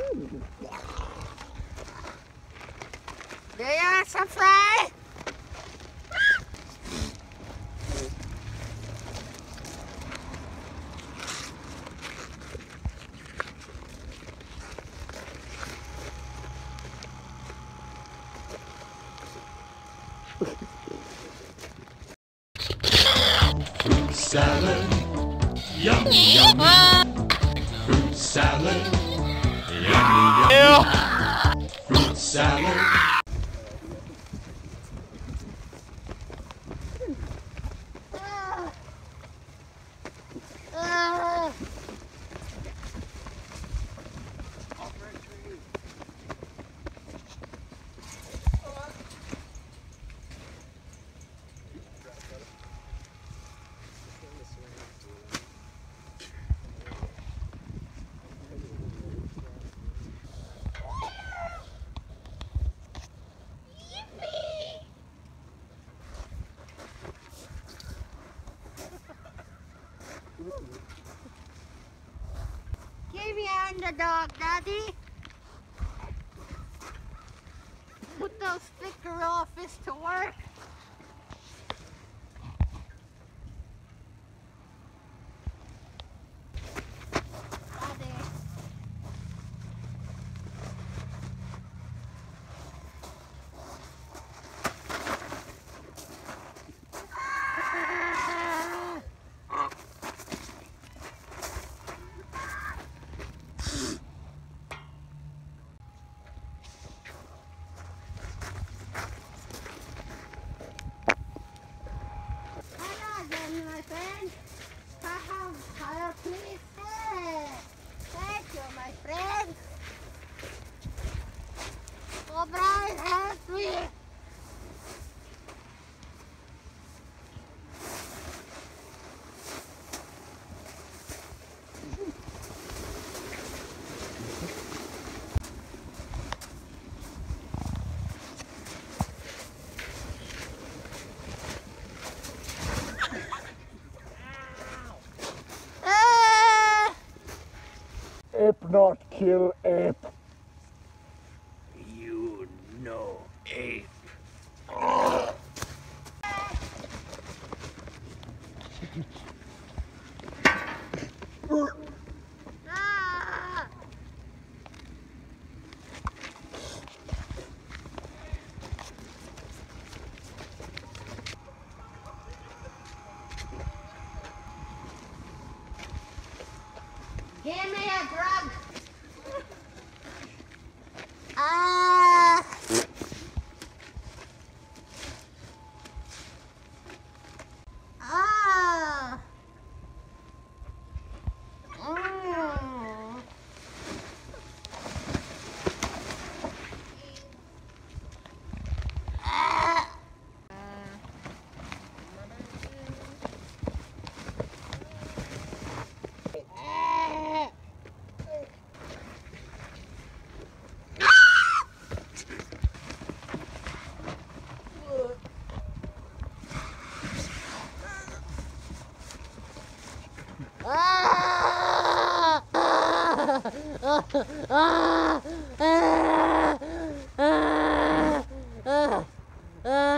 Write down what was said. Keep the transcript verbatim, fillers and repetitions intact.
Do you want some fry? Fruit salad, yummy, yummy. Fruit salad, yummy, yummy. Fruit salad. Give me underdog, Daddy. Put those thicker office to work. Daddy. My friend, haha, hello, please. Thank you, my friend. O'Brien, help me. Ape not kill ape. You know ape. Ah! Give me a drug. Ah. Ah. Mm. Ah. Ah! Ah! Ah! Ah! Ah! Ah!